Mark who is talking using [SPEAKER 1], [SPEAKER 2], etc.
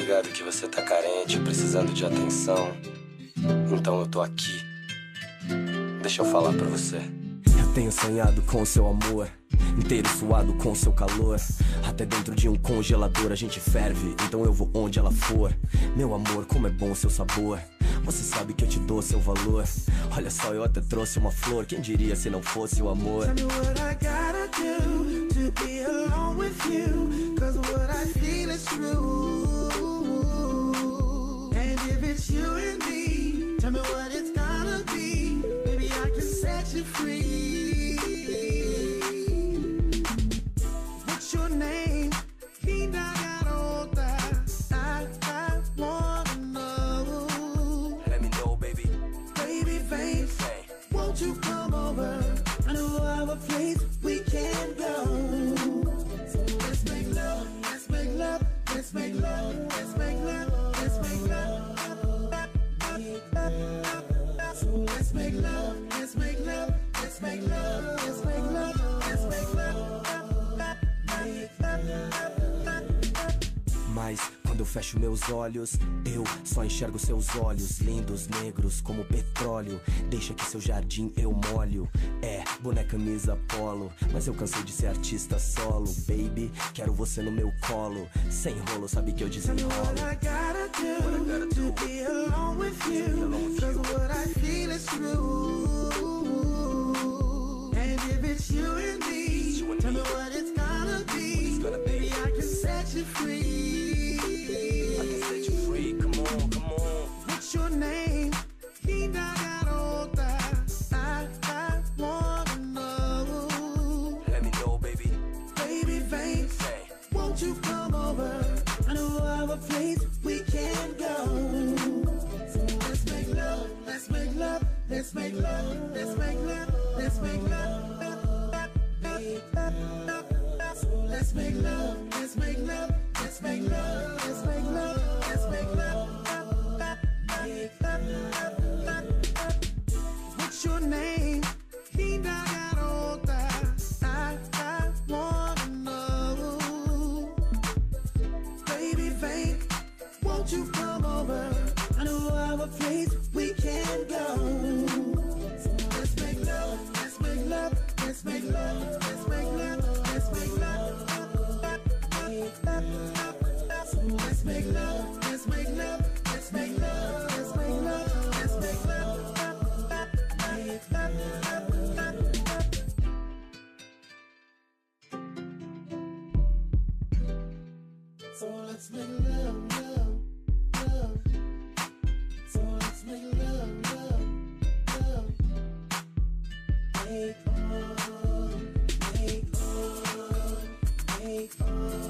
[SPEAKER 1] ligado que você tá carente, precisando de atenção. Então eu tô aqui. Deixa eu falar pra você.
[SPEAKER 2] Eu tenho sonhado com seu amor, inteiro suado com seu calor. Até dentro de um congelador a gente ferve, então eu vou onde ela for. Meu amor, como é bom o seu sabor. Você sabe que eu te dou seu valor. Olha só, eu até trouxe uma flor. Quem diria se não fosse o amor?
[SPEAKER 3] Tell me what I gotta do to be alone with you, 'cause what I feel is true. And if it's you and me, tell me what it's gonna be. Maybe I can set you free. What's your name? Linda garota, I wanna know.
[SPEAKER 2] Let me know, baby.
[SPEAKER 3] Baby face, won't you come over? I know I have a place we can go. So let's make love, let's make love, let's make love, let's make love, let's make love. So let's make love, let's make love, let's make love, let's make love, let's make love.
[SPEAKER 2] Mas quando eu fecho meus olhos, eu só enxergo seus olhos lindos, negros como petróleo. Deixa que seu jardim eu molho. É, boneca, camisa, polo. Mas eu cansei de ser artista solo, baby. Quero você no meu colo. Sem rolo, sabe que eu desenrolo.
[SPEAKER 3] What I gotta do to be alone with you, 'cause what I feel is true. And if it's you and me, tell me what it's gonna be. Maybe I can set you free.
[SPEAKER 2] I can set you free, come on, come on.
[SPEAKER 3] What's your name? Linda garota, I wanna know.
[SPEAKER 2] Let me know, baby.
[SPEAKER 3] Baby face, won't you come over? I know I have a place we can go. So let's make love, let's make love, let's make love, let's make love, let's make love. So let's make love, let's make love, let's make love, let's make love, let's make love. What's your name? Linda garota, I wanna know. Baby fake, won't you come over? I know I have a place we can go. So let's make love, let's make love, let's make love, let's make love, let's make love. So let's make love, let's make love, let's make love, let's make love, let's make love. So let's make love, love, love. So let's make love, love, love. Make on, make on, make on.